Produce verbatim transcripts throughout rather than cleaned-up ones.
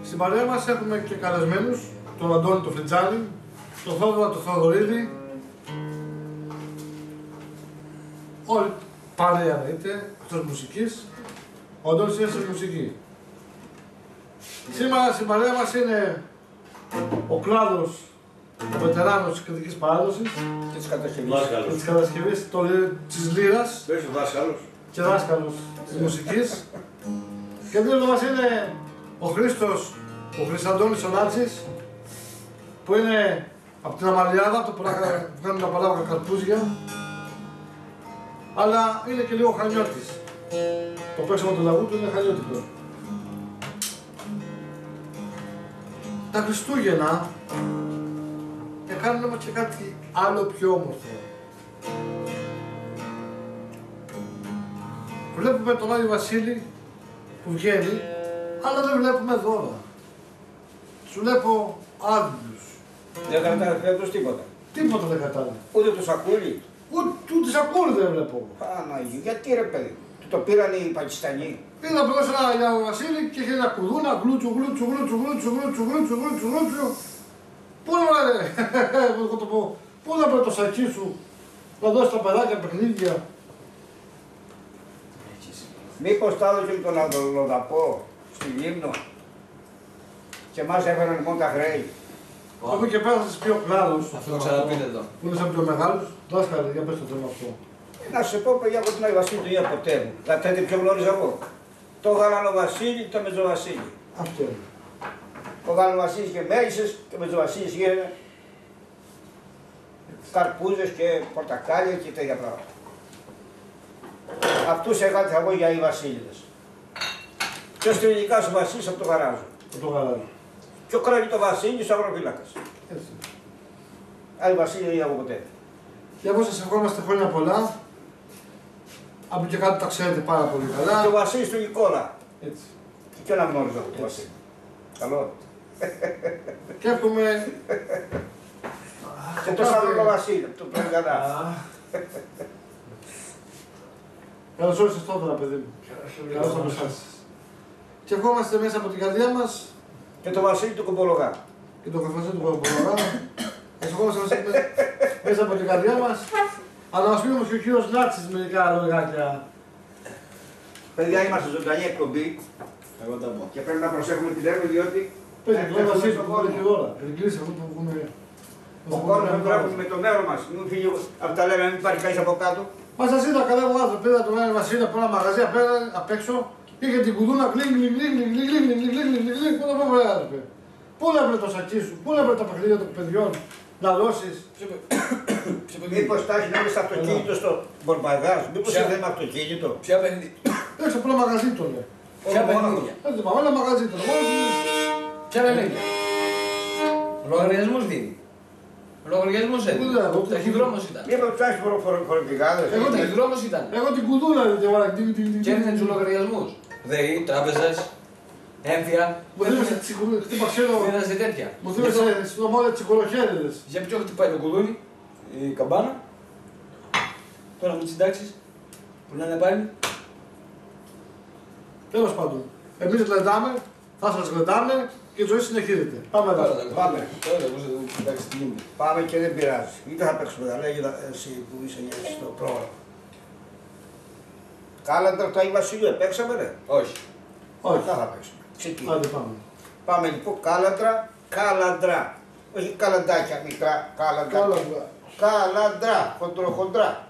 Στην παρέα μας έχουμε και καλεσμένους, τον Αντώνη τον Φλιτζάνη, τον Θόδωρα τον Θοδωρίδη. Όλη παρέα εννοείται, αυτός μουσικής. Ο Αντώνης είναι στη μουσική. Σήμερα στην παρέα μας είναι ο κλάδος, ο βετεράνος της κριτικής παράδοσης και της κατασκευής, και της, κατασκευής το, της λύρας και δάσκαλος της μουσικής. Και δίπλα μας είναι ο Χρήστος, ο Χρυσαντώνης ο Νάτσης, που είναι από την Αμαλιάδα, το που κάνουν τα παράγωγα καρπούζια, αλλά είναι και λίγο χανιώτης. Το παίξιμο του λαγού του είναι χανιώτικο. Τα Χριστούγεννα κάνουν όμως και κάτι άλλο πιο όμορφο. Βλέπουμε τον Άγιο Βασίλη που βγαίνει, αλλά δεν βλέπουμε δώρα. Σου βλέπω άδειους. Δεν κρατάει φέτος τίποτα. Τίποτα δεν κρατάει. Ούτε το σακούλι. Ούτε, ούτε σακούλι δεν βλέπω. Παναγί, γιατί ρε παιδί, του το πήραν οι Πακιστανοί. Είδα πρώτα ένα Άγιο Βασίλη και είχε ένα κουδούνα, γλούτσου, γλούτσου, γλούτσου, γλούτσου, γλούτσου, γλούτσου, γλούτσου, γλούτσου. Πού να ρε, εγώ το πω, πού να βρει το σακί σου, να δώσει τα παιδάκια παιχνίδια. Μήπως τα έδωσε τον Αδολοδαπό στη Λίμνο και μας έφεραν μόνο τα χρέη. Από εκεί πέρα θα σας πει ο κλάδος. Αυτό το ξαναπείτε εδώ. Που είναι σαν πιο μεγάλος. Δάσκαλε, για πες το θέμα αυτό. Να σου πω παιδιά, από την Άγιο Βασίλη του είδα ποτέ μου. Δηλαδή ποιο γνώριζα εγώ. Το Γαλανό Βασίλη και το Μετζοβασίλη. Αυτό είναι. Ο Γαλανό Βασίλης και Μέγισσες και ο Μετζοβασίλης είχε καρπούζες και πορτακάλια και τέτοια πράγματα. Αυτούς έκανα εγώ για οι Βασίλειδες. Και ο Στριλικάς ο Βασίλης από το γαράζο. Από το γαράζο. Και ο Κρανίτο Βασίλης ο αγροφύλακας. Έτσι. Άλλη Βασίλη δεν είδα εγώ ποτέ. Και εγώ σας ευχόμαστε χρόνια πολλά. Από και κάτω τα ξέρετε πάρα πολύ καλά. Και ο Βασίλης του Νικόλα. Έτσι. Και ποιον αναγνώριζα από το Βασίλη. Καλό. Και έχουμε... Και το Σαββρό Βασίλη, το Περγανά. Καλώς όρισες τώρα, παιδί μου. Καλώς από εσάς. Και ευχόμαστε μέσα από την καρδιά μας. Και το Βασίλη του Κομπολογά. Και το καφασί του Κομπολογά. Ευχόμαστε μέσα από την καρδιά μας. Αλλά να μας πει όμως και ο κύριος Νάτσης μερικά λογάκια. Παιδιά, είμαστε ζωντανή εκπομπή. Εγώ τα πω. Και πρέπει να προσέχουμε την έρευνα διότι. Πες το Βασίλη του Κομπολογά και ώρα. Εγκλείσει αυτό που πούμε. Ο κόσμος δεν τρέχουμε με το μέρο μας. Μην φύγει από τα λέμε, μην πάρει κανείς από κάτω. Μα σας είδα καλά εγώ άνθρωπο, πήρα τον Άγιο Βασίλη από ένα μαγαζί απ' έξω. Είχε την κουδούνα κλινγκ, κλινγκ, κλινγκ, κλινγκ, κλινγκ, κλινγκ, κλινγκ, κλινγκ, πού να πω βρε άνθρωπε. Πού να βρει το σακί σου, πού να βρει τα παιχνίδια των παιδιών, να δώσεις. Μήπως τα έχει να βρει στο αυτοκίνητο στο Μπορμπαγάζ, μήπως είναι θέμα αυτοκίνητο. Ποια παιχνίδια. Έξω από ένα μαγαζί το λέει. Ποια παιχνίδια. Δεν θυμάμαι, ένα μαγαζί το λέει. Ποια παιχνίδια. Λογαριασμούς δίνει. Λογαριασμός έδινε. Ταχυδρόμος ήταν. Μήπως ψάχνεις φοροπηγάδες. Εγώ ταχυδρόμος ήταν. Εγώ την κουδούνα δεν την βάλα. Και έδινε τους λογαριασμούς. ΔΕΗ, τράπεζες, έμφυα. Μου θύμισε χτύπα ξύλο. Δίνασε τέτοια. Μου θύμισε στην ομάδα τσικολοχέριδες. Για ποιο χτυπάει το κουδούνι, η καμπάνα. Τώρα με τις συντάξεις που λένε πάλι. Τέλος πάντων. Εμείς γλεντάμε, θα σας γλεντάμε και η ζωή συνεχίζεται. Πάμε εδώ. Πάμε. Τώρα πώς θα συντάξεις τι γίνεται. Πάμε και δεν πειράζει. Ή δεν θα παίξουμε τα λέγει εσύ που είσαι στο πρόγραμμα. Κάλαντρα το Άγιο Βασίλειο, παίξαμε ρε. Όχι. Όχι. Δεν θα παίξουμε. Ξεκινάμε. Άντε πάμε. Πάμε λοιπόν κάλαντρα, κάλαντρα. Όχι καλαντάκια μικρά, κάλαντρα. Κάλαντρα. Κάλαντρα, χοντροχοντρά.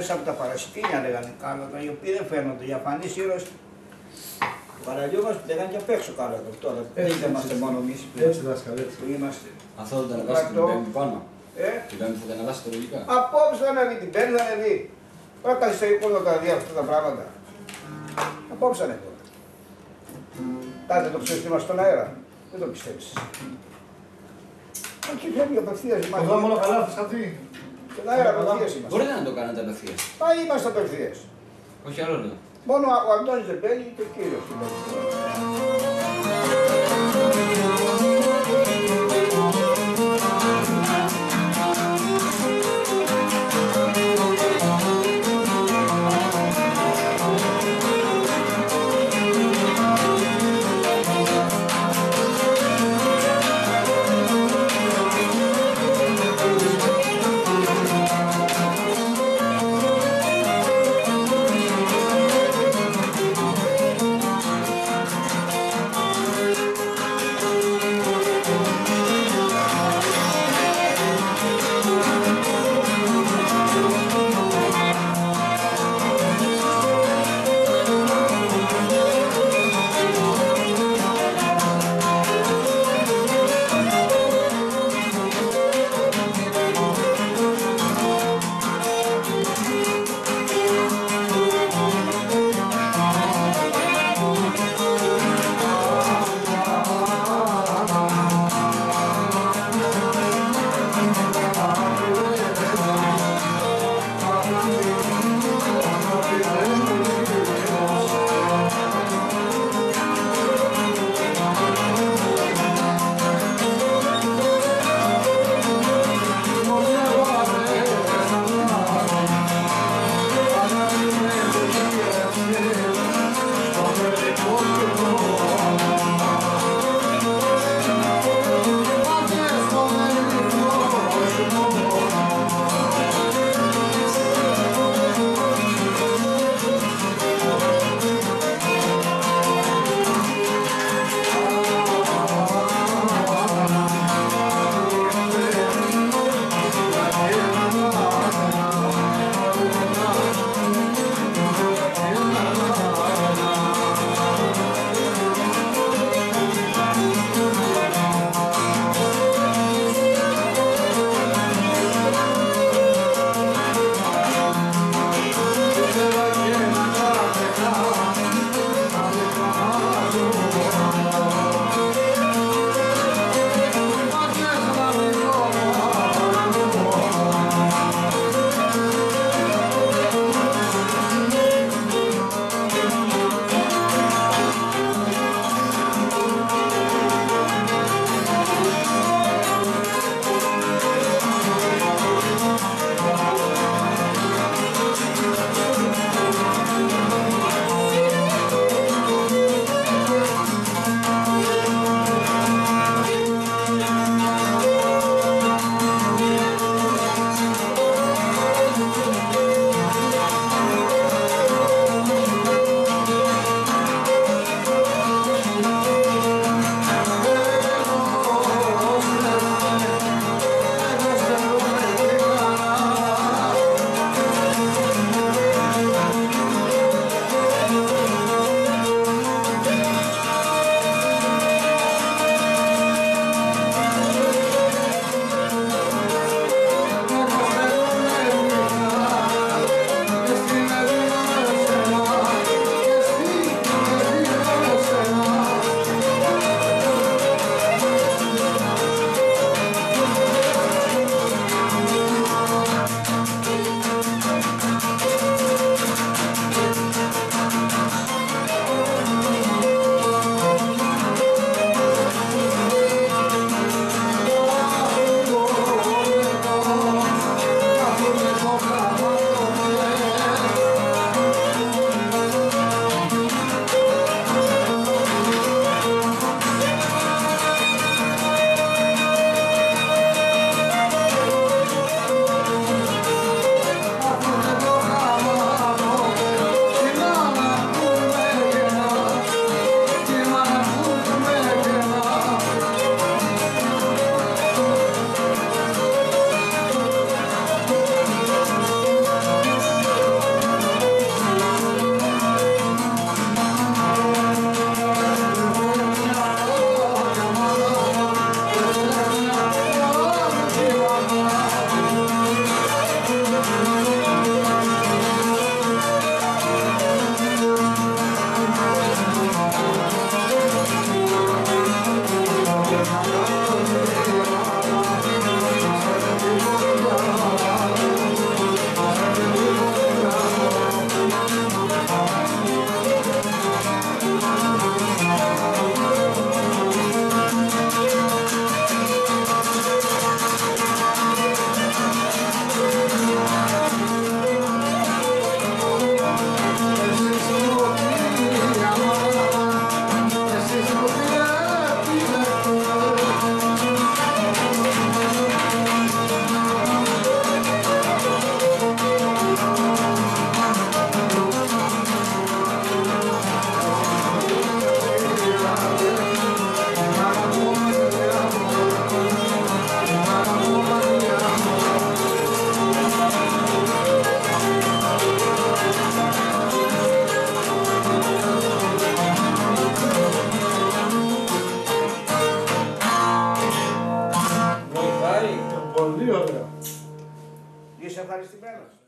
μέσα από τα παρασιτήνια λέγανε κάλατα, οι οποίοι δεν φαίνονται. Οι αφανείς ήρωες του καραγιού μας λέγανε και απ' έξω κάλατα. Τώρα δεν είμαστε μόνο εμείς Έτσι δάσκαλε, έτσι. που είμαστε. Αυτό θα το ανεβάσετε την πέμπτη πάνω. Ε, Την πέμπτη θα το ανεβάσετε λογικά. απόψε θα ανέβει, την πέμπτη θα ανέβει. Τώρα καθυστερεί μόνο τα δει αυτά τα πράγματα. Απόψε θα ανέβει. Κάτε το ψεύστημα στον αέρα. Δεν το πιστεύεις. Εκεί φεύγει απευθείας η Το μάχη. δρόμο όλο καλά, θες κάτι. Στον αέρα απευθείας είμαστε. Μπορείτε να το κάνετε απευθείας. Μα είμαστε απευθείας. Όχι άλλο λέω. Μόνο ο Αντώνης δεν παίρνει και ο κύριος. ευχαριστημένος.